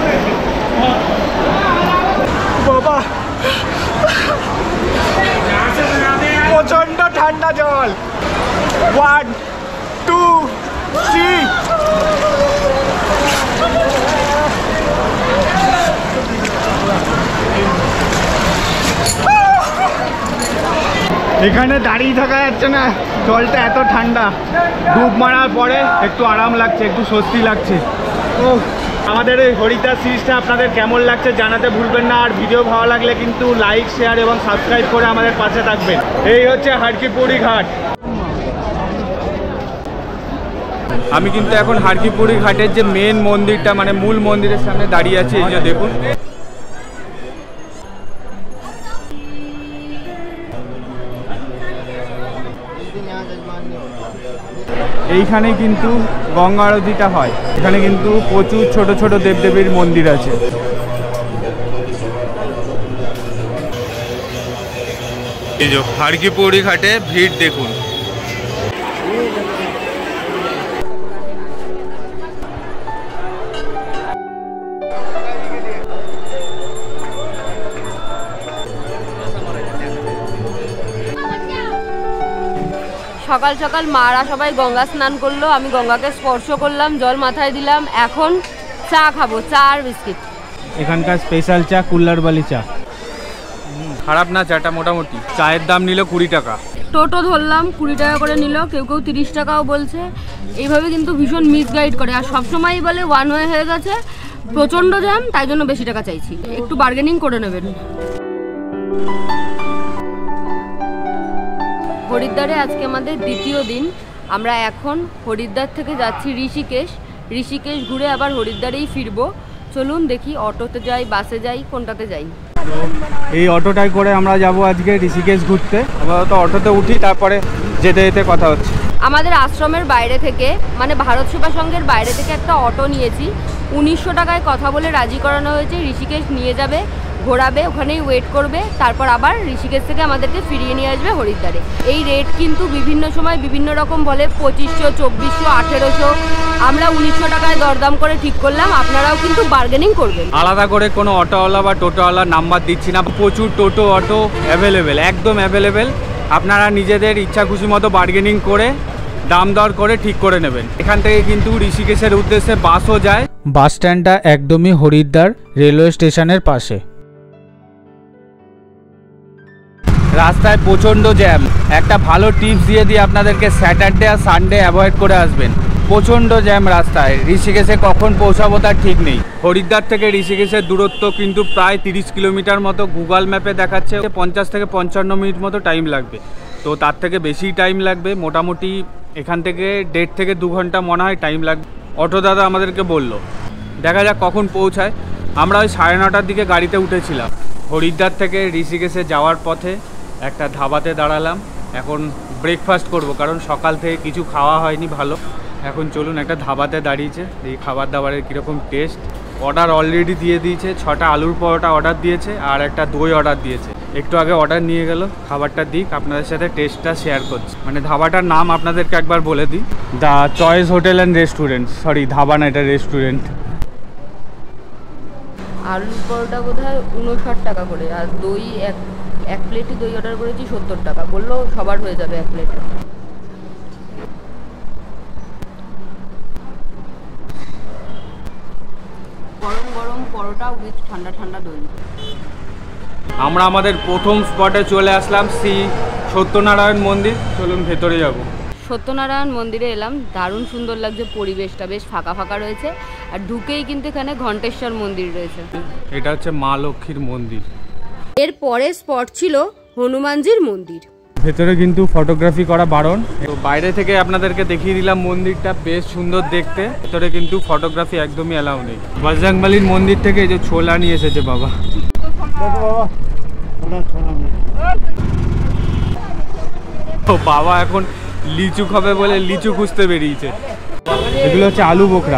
বাবা, প্রচণ্ড ঠান্ডা জল। One two three. এখানে দাঁড়িয়ে থাকা যাচ্ছে না, জলটা এত ঠান্ডা। ডুব মারার পরে একটু আরাম লাগছে, একটু স্বস্তি লাগছে। ও আমাদের এই হরিদ্বার সিরিজটা আপনাদের কেমন লাগছে জানাতে ভুলবেন না, আর ভিডিও ভালো লাগলে কিন্তু লাইক শেয়ার এবং সাবস্ক্রাইব করে আমাদের পাশে থাকবেন। এই হচ্ছে হারকিপুরি ঘাট। আমি কিন্তু এখন হারকিপুরি ঘাটের যে মেন মন্দিরটা মানে মূল মন্দিরের সামনে দাঁড়িয়ে আছি। এই যে দেখুন, এইখানে কিন্তু গঙ্গা আরতিটা হয়। এখানে কিন্তু প্রচুর ছোট ছোট দেবদেবীর মন্দির আছে। এই যে হারকিপুরি ঘাটে ভিড় দেখুন। সকাল সকাল মারা সবাই গঙ্গা স্নান করলো, আমি গঙ্গাকে স্পর্শ করলাম, জল মাথায় দিলাম। এখন চা খাবো, চা আর বিস্কিট। এখানকার স্পেশাল চা কুল্লারবালি চা, খারাপ না চাটা। মোটামুটি চায়ের দাম নিল কুড়ি টাকা। টোটো ধরলাম, কুড়ি টাকা করে নিল, কেউ কেউ তিরিশ টাকাও বলছে। এইভাবে কিন্তু ভীষণ মিসগাইড করে, আর সবসময়ই বলে ওয়ান ওয়ে হয়ে গেছে, প্রচণ্ড জ্যাম, তাই জন্য বেশি টাকা চাইছি। একটু বার্গেনিং করে নেবেন। হরিদ্বারে আজকে আমাদের দ্বিতীয় দিন। আমরা এখন হরিদ্বার থেকে যাচ্ছি ঋষিকেশ। ঋষিকেশ ঘুরে আবার হরিদ্বারেই ফিরবো। চলুন দেখি অটোতে যাই, বাসে যাই, কোনটাতে যাই। এই অটোটাই করে আমরা যাব আজকে ঋষিকেশ ঘুরতে। আপাতত অটোতে উঠি, তারপরে যেতে যেতে কথা হচ্ছে। আমাদের আশ্রমের বাইরে থেকে মানে ভারত সেবা সংঘের বাইরে থেকে একটা অটো নিয়েছি। উনিশশো টাকায় কথা বলে রাজি করানো হয়েছে। ঋষিকেশ নিয়ে যাবে, ঘোরাবে, ওখানেই ওয়েট করবে, তারপর আবার ঋষিকেশ থেকে আমাদেরকে ফিরিয়ে নিয়ে আসবে হরিদ্বারে। এই রেট কিন্তু বিভিন্ন সময় বিভিন্ন রকম বলে, পঁচিশশো, চব্বিশশো, আঠেরোশো। আমরা উনিশশো টাকায় দরদাম করে ঠিক করলাম, আপনারাও কিন্তু বার্গেনিং করবেন। আলাদা করে কোনো অটোওয়ালা বা টোটোওয়ালার নাম্বার দিচ্ছি না, প্রচুর টোটো অটো অ্যাভেলেবেল, একদম অ্যাভেলেবেল। আপনারা নিজেদের ইচ্ছা খুশি মতো বার্গেনিং করে দাম দর করে ঠিক করে নেবেন। এখান থেকে কিন্তু ঋষিকেশের উদ্দেশ্যে বাসও যায়। বাস স্ট্যান্ডটা একদমই হরিদ্বার রেলওয়ে স্টেশনের পাশে। রাস্তায় প্রচণ্ড জ্যাম। একটা ভালো টিপস দিয়ে দিই আপনাদেরকে, স্যাটারডে আর সানডে অ্যাভয়েড করে আসবেন। প্রচণ্ড জ্যাম রাস্তায়। ঋষিকেশে কখন পৌঁছাবো তার ঠিক নেই। হরিদ্বার থেকে ঋষিকেশের দূরত্ব কিন্তু প্রায় তিরিশ কিলোমিটার মতো। গুগল ম্যাপে দেখাচ্ছে পঞ্চাশ থেকে পঞ্চান্ন মিনিট মতো টাইম লাগবে, তো তার থেকে বেশি টাইম লাগবে। মোটামুটি এখান থেকে দেড় থেকে দু ঘন্টা মনে হয় টাইম লাগবে। অটো দাদা আমাদেরকে বললো, দেখা যাক কখন পৌঁছায়। আমরা ওই সাড়ে নটার দিকে গাড়িতে উঠেছিলাম। হরিদ্বার থেকে ঋষিকেশে যাওয়ার পথে একটা ধাবাতে দাঁড়ালাম। এখন ব্রেকফাস্ট করব, কারণ সকাল থেকে কিছু খাওয়া হয়নি ভালো। এখন চলুন একটা ধাবাতে দাঁড়িয়েছে, এই খাবার দাবারের কীরকম টেস্ট। অর্ডার অলরেডি দিয়ে দিয়েছে, ছটা আলুর পরোটা অর্ডার দিয়েছে আর একটা দই অর্ডার দিয়েছে। একটু আগে অর্ডার নিয়ে গেল, খাবারটা দিক আপনাদের সাথে টেস্টটা শেয়ার করছি। মানে ধাবাটার নাম আপনাদেরকে একবার বলে দিই, the choice hotel and restaurant. Sorry, dhaba না, এটা রেস্টুরেন্ট। আলুর পরোটা বোধ হয় উনষাট টাকা করে, আর দই এক এক প্লেটই দই অর্ডার করেছি সত্তর টাকা। বললো সবার হয়ে যাবে এক প্লেটে। গরম গরম পরোটা উইথ ঠান্ডা ঠান্ডা দই। আমরা আমাদের প্রথম স্পটে চলে আসলাম, শ্রী সত্যনারায়ণ মন্দির। চলুন ভেতরে যাব। সত্যনারায়ণ মন্দিরে এলাম, দারুণ সুন্দর লাগছে পরিবেশটা, বেশ ফাঁকা ফাঁকা রয়েছে। আর ঢুকেই কিন্তু এখানে ঘণ্টেশ্বর মন্দির রয়েছে। এটা হচ্ছে মা লক্ষ্মীর মন্দির। এর পরে স্পট ছিল হনুমানজির মন্দির। ভেতরে কিন্তু ফটোগ্রাফি করা বারণ। তো বাইরে থেকে আপনাদেরকে দেখিয়ে দিলাম মন্দিরটা, বেশ সুন্দর দেখতে। ভেতরে কিন্তু ফটোগ্রাফি একদমই অ্যালাউ নেই। বজরংবলির মন্দির থেকে এই যে ছোলা নিয়ে এসেছে বাবা। তো বাবা এখন লিচু খাবে বলে লিচু খুঁজতে বেরিয়েছে। এগুলো হচ্ছে আলু বোখরা।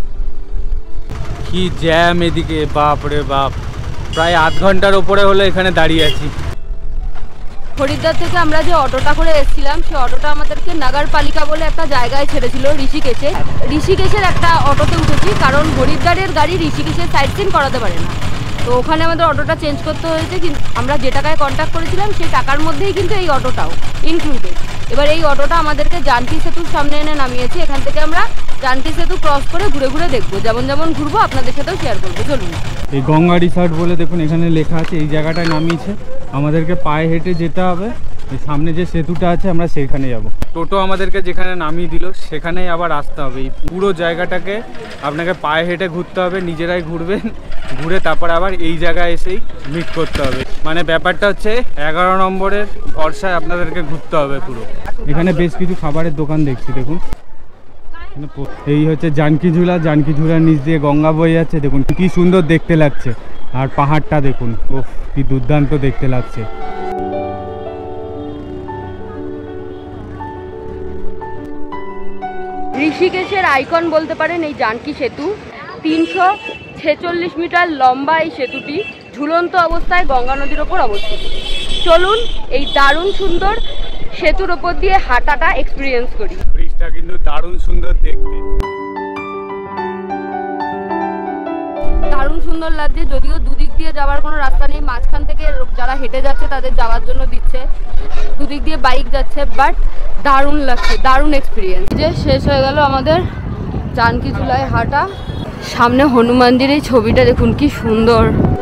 কি জ্যাম এদিকে, বাপ রে বাপ। প্রায় আধ ঘন্টার ওপরে হলো এখানে দাঁড়িয়ে আছি। হরিদ্বার থেকে আমরা যে অটোটা করে এসেছিলাম, সেই অটোটা আমাদেরকে নগরপালিকা বলে একটা জায়গায় ছেড়েছিল ঋষিকেশে। ঋষিকেশের একটা অটোতে উঠেছি, কারণ হরিদ্বারের গাড়ি ঋষিকেশের সাইড সিন করাতে পারে না। তো ওখানে আমাদের অটোটা চেঞ্জ করতে হয়েছে, কিন্তু আমরা যে টাকায় কন্ট্যাক্ট করেছিলাম সেই টাকার মধ্যেই কিন্তু এই অটোটাও ইনক্লুডেড। এবার এই অটোটা আমাদেরকে জানকী সেতুর সামনে এনে নামিয়েছে। এখান থেকে আমরা জানকী সেতু ক্রস করে ঘুরে ঘুরে দেখবো, যেমন যেমন ঘুরবো আপনাদের সাথেও শেয়ার করবো। চলুন। এই গঙ্গা রিসর্ট বলে দেখুন এখানে লেখা আছে, এই জায়গাটায় নামিয়েছে। আমাদেরকে পায়ে হেঁটে যেতে হবে, এই সামনে যে সেতুটা আছে আমরা সেখানে যাব। টোটো আমাদেরকে যেখানে নামিয়ে দিল সেখানেই আবার আসতে হবে। এই পুরো জায়গাটাকে আপনাকে পায়ে হেঁটে ঘুরতে হবে, নিজেরাই ঘুরবেন, ঘুরে তারপর আবার এই জায়গায় এসেই মিট করতে হবে। মানে ব্যাপারটা হচ্ছে এগারো নম্বরের ভরসায় আপনাদেরকে ঘুরতে হবে পুরো। এখানে বেশ কিছু খাবারের দোকান দেখছি, দেখুন। এই হচ্ছে জানকি ঝুলা, জানকি ঝুলার নিচ দিয়ে গঙ্গা বয়ে যাচ্ছে, দেখুন কি সুন্দর দেখতে লাগছে। আর পাহাড়টা দেখুন, ওহ কি দুর্দান্ত দেখতে লাগছে। ঋষিকেশের আইকন বলতে পারেন এই জানকি সেতু। তিনশো ছেচল্লিশ মিটার লম্বা এই সেতুটি ঝুলন্ত অবস্থায় গঙ্গা নদীর ওপর অবস্থিত। চলুন এই দারুণ সুন্দর সেতুর ওপর দিয়ে হাঁটাটা এক্সপিরিয়েন্স করি। ব্রিজটা কিন্তু দারুণ সুন্দর দেখতে, দারুণ সুন্দর লাগছে। যদিও দুদিক দিয়ে যাওয়ার কোনো রাস্তা নেই, মাঝখান থেকে যারা হেঁটে যাচ্ছে তাদের যাওয়ার জন্য দিচ্ছে, দুদিক দিয়ে বাইক যাচ্ছে, বাট দারুণ লাগছে, দারুণ এক্সপিরিয়েন্স। যে শেষ হয়ে গেল আমাদের জানকি ঝুলায় হাঁটা। সামনে হনুমানজির এই ছবিটা দেখুন কি সুন্দর।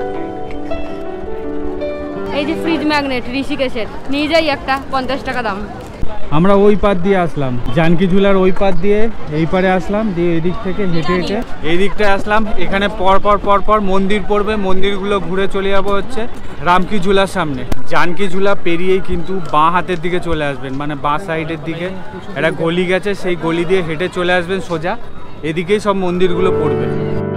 এই যে ফ্রিজ ম্যাগনেট ঋষিকেশের, নিয়ে যাই একটা, পঞ্চাশ টাকা দাম। আমরা ওই পার দিয়ে আসলাম, জানকি ঝুলার ওই পার দিয়ে এই পারে আসলাম, দিয়ে এদিক থেকে হেঁটে হেঁটে এই দিকটায় আসলাম। এখানে পর পর পর পর মন্দির পড়বে, মন্দিরগুলো ঘুরে চলে যাবো হচ্ছে রামকি ঝুলার সামনে। জানকি ঝুলা পেরিয়েই কিন্তু বাঁ হাতের দিকে চলে আসবেন, মানে বাঁ সাইডের দিকে একটা গলি গেছে, সেই গলি দিয়ে হেঁটে চলে আসবেন সোজা, এদিকেই সব মন্দিরগুলো পড়বে।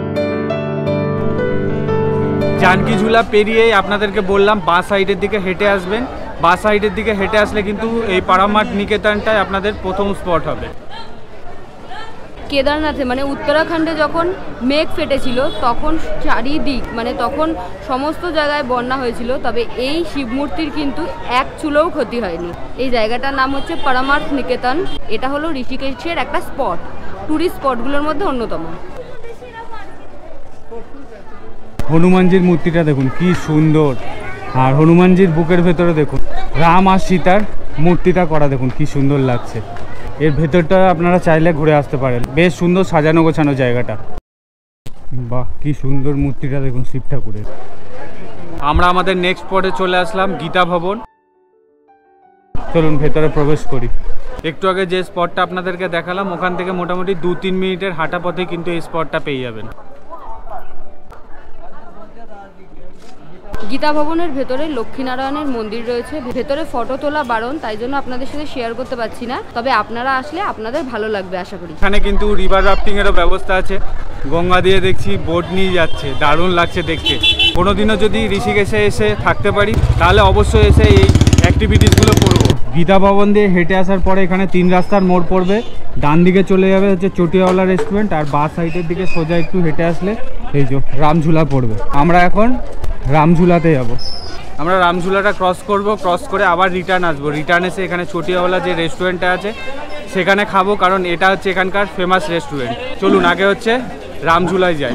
জানকি ঝুলা পেরিয়েই আপনাদেরকে বললাম বাঁ সাইডের দিকে হেঁটে আসবেন। বাঁ সাইডের দিকে হেঁটে আসলে কিন্তু এই পারামাঠ নিকেতনটাই আপনাদের প্রথম স্পট হবে। কেদারনাথে মানে উত্তরাখণ্ডে যখন মেঘ ফেটেছিল তখন চারিদিক মানে তখন সমস্ত জায়গায় বন্যা হয়েছিল, তবে এই শিবমূর্তির কিন্তু এক চুলোও ক্ষতি হয়নি। এই জায়গাটার নাম হচ্ছে পারামার্থ নিকেতন। এটা হলো ঋষিকেশের একটা স্পট, টুরিস্ট স্পটগুলোর মধ্যে অন্যতম। হনুমানজির মূর্তিটা দেখুন কি সুন্দর, আর হনুমানজির বুকের ভেতরে দেখুন রাম আর সীতার মূর্তিটা করা, দেখুন কি সুন্দর লাগছে। এর ভেতরটা আপনারা চাইলে ঘুরে আসতে পারেন, বেশ সুন্দর সাজানো গোছানো জায়গাটা। বাহ কি সুন্দর মূর্তিটা দেখুন শিব ঠাকুরের। আমরা আমাদের নেক্সট স্পটে চলে আসলাম গীতা ভবন। চলুন ভেতরে প্রবেশ করি। একটু আগে যে স্পটটা আপনাদেরকে দেখালাম ওখান থেকে মোটামুটি দু তিন মিনিটের হাঁটা পথে কিন্তু এই স্পটটা পেয়ে যাবেন। গীতা ভবনের ভেতরে লক্ষ্মীনারায়ণের মন্দির রয়েছে, ভেতরে ফটো তোলা বারণ, তাই জন্য আপনাদের সাথে শেয়ার করতে পারছি না, তবে আপনারা আসলে আপনাদের ভালো লাগবে আশা করি। এখানে কিন্তু রিভার রাফটিং এরও ব্যবস্থা আছে, গঙ্গা দিয়ে দেখছি বোট নিয়ে যাচ্ছে, দারুণ লাগছে দেখতে। কোনোদিনও যদি ঋষিকেশে এসে থাকতে পারি তাহলে অবশ্যই এসে এই অ্যাক্টিভিটিসগুলো করবো। গীতা ভবন দিয়ে হেঁটে আসার পরে এখানে তিন রাস্তার মোড় পড়বে, ডান দিকে চলে যাবে হচ্ছে চটিয়াওয়ালা রেস্টুরেন্ট, আর বাঁ সাইডের দিকে সোজা একটু হেঁটে আসলে এই যে রামঝুলা পড়বে। আমরা এখন রামঝুলাতে যাব। আমরা রামঝুলাটা ক্রস করব, ক্রস করে আবার রিটার্ন আসবো। রিটার্ন এসে এখানে চটিয়াওয়ালা যে রেস্টুরেন্টটা আছে সেখানে খাবো, কারণ এটা হচ্ছে এখানকার ফেমাস রেস্টুরেন্ট। চলুন আগে হচ্ছে রামঝুলায় যাই।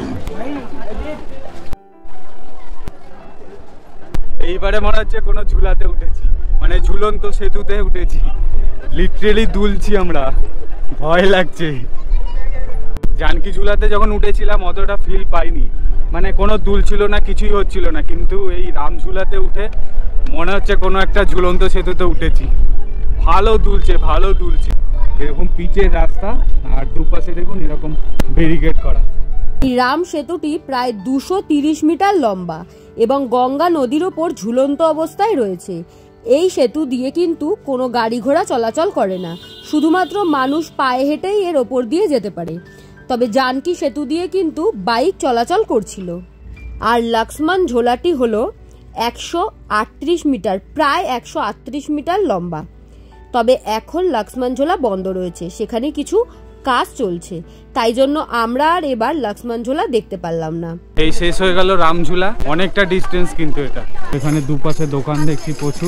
এইবারে মনে হচ্ছে কোনো ঝুলাতে উঠেছি, মানে ঝুলন্ত সেতুতে উঠেছি, লিটারেলি দুলছি আমরা, ভয় লাগছে। জানকি ঝুলাতে যখন উঠেছিলাম অতটা ফিল পাইনি, মানে কোনো দুল ছিল না, কিছুই হচ্ছিল না, কিন্তু এই রামঝুলাতে উঠে মনে হচ্ছে কোনো একটা ঝুলন্ত সেতুতে উঠেছি। ভালো দুলছে, ভালো দুলছে। এরকম পিচের রাস্তা আর দুপাশে দেখুন এরকম ব্যারিকেড করা। রাম সেতুটি প্রায় দুশো তিরিশ মিটার লম্বা এবং গঙ্গা নদীর ওপর ঝুলন্ত অবস্থায় রয়েছে। এই সেতু দিয়ে কিন্তু কোনো গাড়ি ঘোড়া চলাচল করে না, শুধুমাত্র মানুষ পায়ে হেঁটেই এর ওপর দিয়ে যেতে পারে। তবে জানকি সেতু দিয়ে কিন্তু বাইক চলাচল করছিল। আর লক্ষ্মণ ঝোলাটি হলো একশো আটত্রিশ মিটার, প্রায় একশো আটত্রিশ মিটার লম্বা। তবে এখন লক্ষ্মণ ঝোলা বন্ধ রয়েছে, সেখানে কিছু কাজ চলছে, তাই জন্য আমরা আর এবার লক্ষ্মণ ঝোলা দেখতে পারলাম না। এই শেষ হয়ে গেল রামঝুলা, অনেকটা ডিস্টেন্স কিন্তু এটা। এখানে দুপাশে দোকান দেখছি প্রচুর,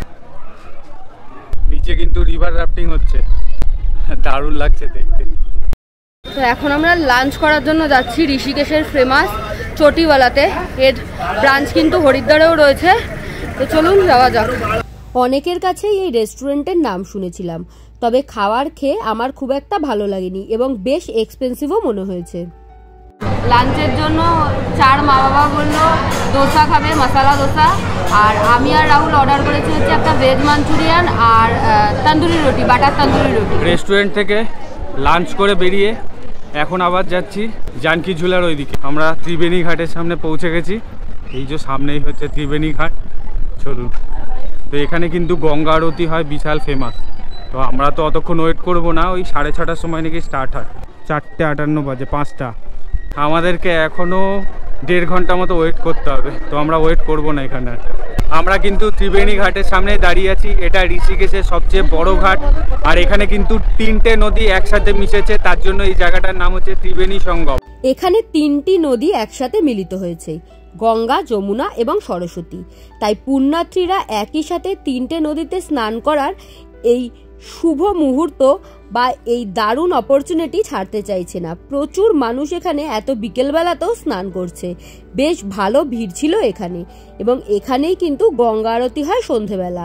নিচে কিন্তু রিভার রাফটিং হচ্ছে, দারুণ লাগছে দেখতে। তো এখন আমরা লাঞ্চ করার জন্য যাচ্ছি ঋষিকেশের ফেমাস চটিওয়ালাতে। এর ব্রাঞ্চ কিন্তু হরিদ্বারেও রয়েছে, তো চলুন যাওয়া যাক। অনেকের কাছেই এই রেস্টুরেন্টের নাম শুনেছিলাম, তবে খাবার খেয়ে আমার খুব একটা ভালো লাগেনি এবং বেশ এক্সপেন্সিভও মনে হয়েছে। লাঞ্চের জন্য চার মা বাবা বললো দোসা খাবে, মশলা দোসা। আর আমি আর রাহুল অর্ডার করেছি হচ্ছে একটা ভেজ মাঞ্চুরিয়ান আর তন্দুরি রুটি, বাটার তন্দুরি রুটি। রেস্টুরেন্ট থেকে লাঞ্চ করে বেরিয়ে এখন আবার যাচ্ছি জানকী ঝুলার ওইদিকে। আমরা ত্রিবেণী ঘাটের সামনে পৌঁছে গেছি। এই যে সামনেই হচ্ছে ত্রিবেণী ঘাট, চলুন। তো এখানে কিন্তু গঙ্গা আরতি হয়, বিশাল ফেমাস। তো আমরা তো অতক্ষণ ওয়েট করব না, ওই সাড়ে ছটার সময় নাকি স্টার্ট হয়। চারটে আটান্ন বাজে, পাঁচটা। আমাদেরকে এখনও দেড় ঘন্টা মতো ওয়েট করতে হবে, তো আমরা ওয়েট করব না এখানে। আমরা কিন্তু ত্রিবেণী ঘাটের সামনে দাঁড়িয়ে আছি। এটা ঋষিকেশের সবচেয়ে বড় ঘাট, আর এখানে কিন্তু তিনটে নদী একসাথে মিশেছে, তার জন্য এই জায়গাটার নাম হচ্ছে ত্রিবেণী সঙ্গম। এখানে তিনটি নদী একসাথে মিলিত হয়েছে, গঙ্গা, যমুনা এবং সরস্বতী। তাই পুণ্যার্থীরা একই সাথে তিনটে নদীতে স্নান করার এই শুভ মুহূর্ত বা এই দারুণ অপরচুনিটি ছাড়তে চাইছে না। প্রচুর মানুষ এখানে এত বিকেলবেলাতেও স্নান করছে। বেশ ভালো ভিড় ছিল এখানে, এবং এখানেই কিন্তু গঙ্গা আরতি হয় সন্ধেবেলা।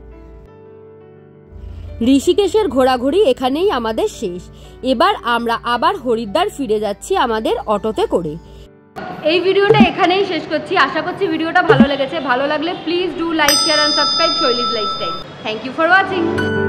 ঋষিকেশের ঘোরাঘুরি এখানেই আমাদের শেষ। এবার আমরা আবার হরিদ্বার ফিরে যাচ্ছি আমাদের অটোতে করে। এই ভিডিওটা এখানেই শেষ করছি। আশা করছি ভিডিওটা ভালো লেগেছে। ভালো লাগলে please do like, share and subscribe Shaili's lifestyle. Thank you for watching.